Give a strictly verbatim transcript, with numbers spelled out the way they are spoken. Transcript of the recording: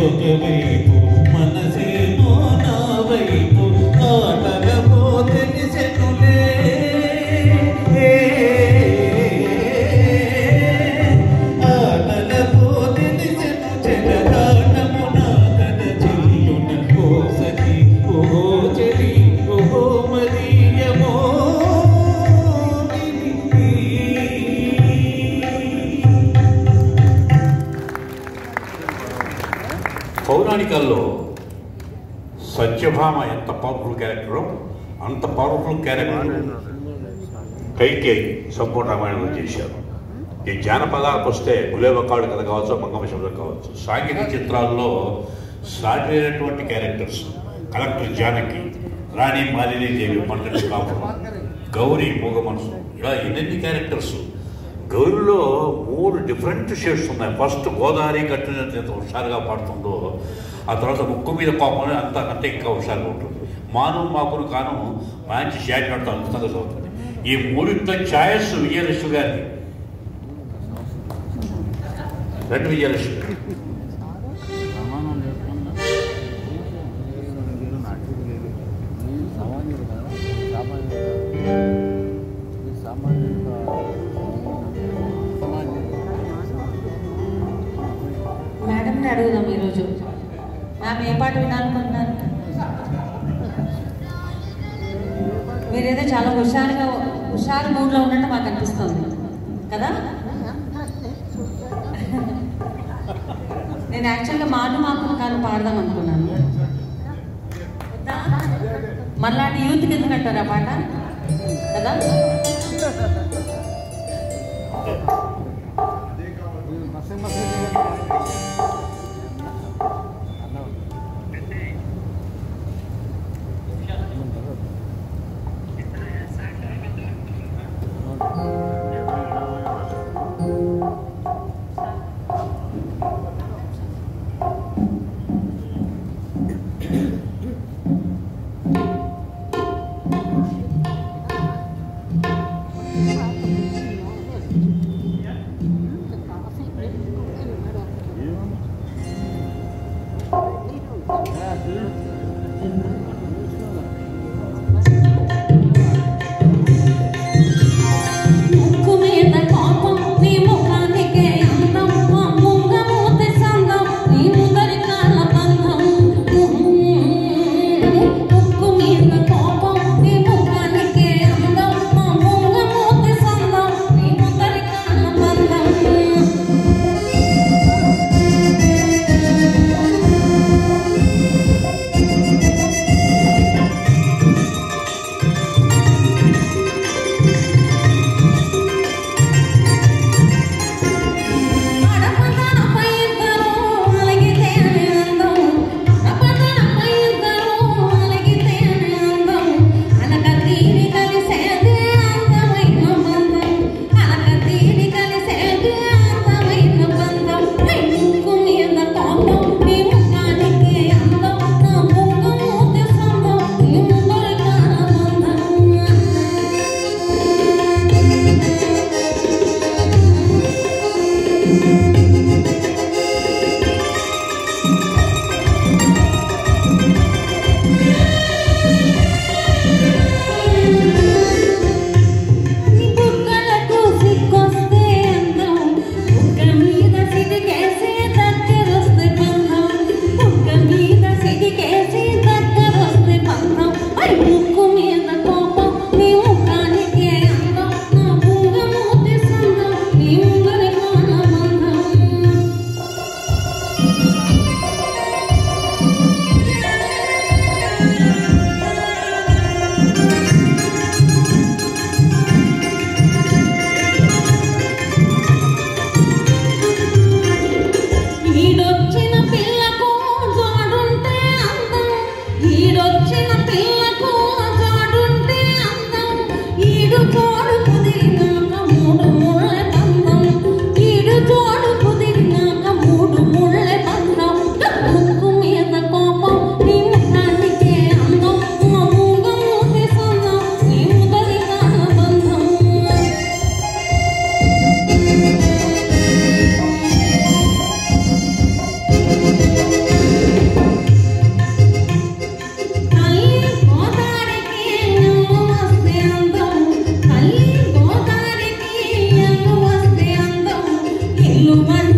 ఒకవైపు మనసేమో నా వైపు ఆటలమో తెలిసెనులే ఆటలమో తెలిసెను చెలగాటము నా కథ చెల్లున ఓ సఖి ఓ చెలి ఓ మదీయమో పౌరాణికాల్లో సత్యభామ ఎంత పవర్ఫుల్ క్యారెక్టరో అంత పవర్ఫుల్ క్యారెక్టర్ కైకేయి సంపూర్ణ రామాయణంలో చేశారు. ఈ జానపదాలకు వస్తే గులేబకాడు కథ కావచ్చు, మంగమశబ్దం కావచ్చు, సాంఘిక చిత్రాల్లో సాటినటువంటి క్యారెక్టర్స్ కలెక్టర్ జానకి, రాణి మాలిని దేవి, పంటటి కాపురం, గౌరీ మూగ మనసు, ఇలా ఎన్నెన్ని క్యారెక్టర్స్. గౌరీలో మూడు డిఫరెంట్ షేడ్స్ ఉన్నాయి. ఫస్ట్ గోదావరి కట్టిన ఎంత హుషారుగా పాడుతుందో, ఆ తర్వాత ముక్కు మీద కోపం అంత అంతే ఇంకా హుషారుగా ఉంటుంది. మాను మాకును కాను మంచి షాట్ నడుతూ అద్భుతంగా చదువుతుంది. ఈ మూడింటితో ఛాయస్ విజయలక్ష్మి గారిని, రెండు విజయలక్ష్మి మేడంని అడుగుదాం ఈరోజు. మ్యామ్ ఏ పాట వినాలనుకుంటున్నారు? మీరేదో చాలా హుషారుగా హుషారు మూడ్లో ఉన్నట్టు మాకు అనిపిస్తుంది కదా. నేను యాక్చువల్గా మాను మాకు కాదు పాడదాం అనుకున్నాను. మళ్ళాంటి యూత్కి ఎందుకు అంటారు ఆ పాట కదా. Thank you. జిల్లుమని